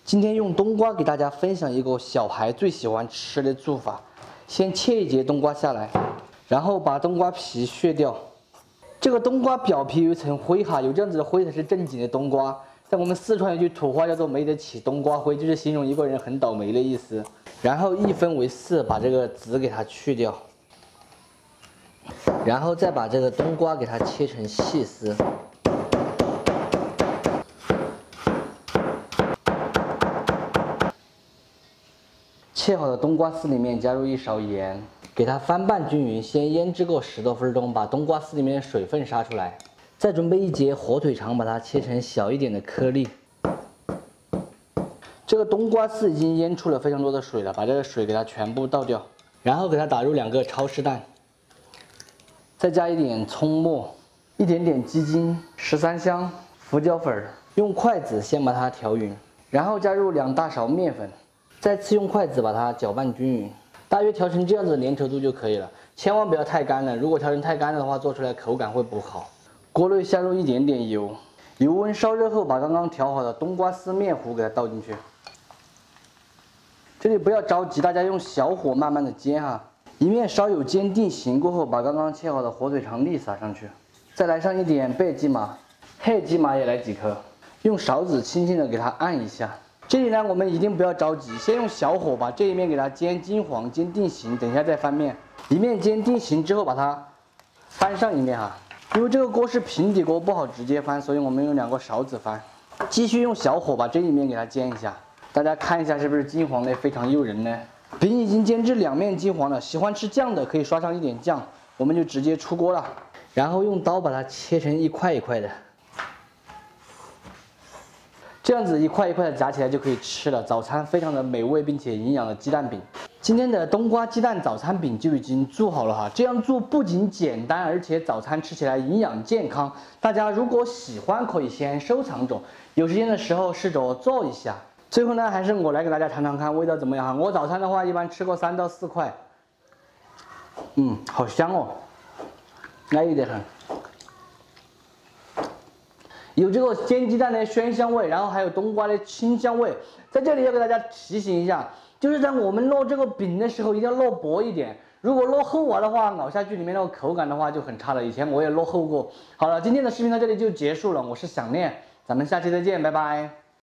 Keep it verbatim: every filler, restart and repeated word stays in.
今天用冬瓜给大家分享一个小孩最喜欢吃的做法。先切一节冬瓜下来，然后把冬瓜皮削掉。这个冬瓜表皮有一层灰哈，有这样子的灰才是正经的冬瓜。在我们四川有句土话叫做没得起冬瓜灰，就是形容一个人很倒霉的意思。然后一分为四，把这个籽给它去掉，然后再把这个冬瓜给它切成细丝。 切好的冬瓜丝里面加入一勺盐，给它翻拌均匀，先腌制个十多分钟，把冬瓜丝里面的水分杀出来。再准备一节火腿肠，把它切成小一点的颗粒。这个冬瓜丝已经腌出了非常多的水了，把这个水给它全部倒掉，然后给它打入两个超市蛋，再加一点葱末，一点点鸡精、十三香、胡椒粉，用筷子先把它调匀，然后加入两大勺面粉。 再次用筷子把它搅拌均匀，大约调成这样子的粘稠度就可以了，千万不要太干了。如果调成太干了的话，做出来口感会不好。锅内下入一点点油，油温烧热后，把刚刚调好的冬瓜丝面糊给它倒进去。这里不要着急，大家用小火慢慢的煎哈，一面稍有煎定型过后，把刚刚切好的火腿肠粒撒上去，再来上一点白芝麻，黑芝麻也来几颗，用勺子轻轻的给它按一下。 这里呢，我们一定不要着急，先用小火把这一面给它煎金黄、煎定型，等一下再翻面。一面煎定型之后，把它翻上一面哈。因为这个锅是平底锅，不好直接翻，所以我们用两个勺子翻。继续用小火把这一面给它煎一下，大家看一下是不是金黄的非常诱人呢？饼已经煎至两面金黄了，喜欢吃酱的可以刷上一点酱，我们就直接出锅了。然后用刀把它切成一块一块的。 这样子一块一块的夹起来就可以吃了，早餐非常的美味并且营养的鸡蛋饼。今天的冬瓜鸡蛋早餐饼就已经做好了哈，这样做不仅简单，而且早餐吃起来营养健康。大家如果喜欢，可以先收藏着，有时间的时候试着做一下。最后呢，还是我来给大家尝尝看味道怎么样哈。我早餐的话一般吃个三到四块，嗯，好香哦，安逸得很。 有这个煎鸡蛋的鲜香味，然后还有冬瓜的清香味。在这里要给大家提醒一下，就是在我们烙这个饼的时候，一定要烙薄一点。如果烙厚啊的话，咬下去里面那个口感的话就很差了。以前我也烙厚过。好了，今天的视频到这里就结束了，我是想念，咱们下期再见，拜拜。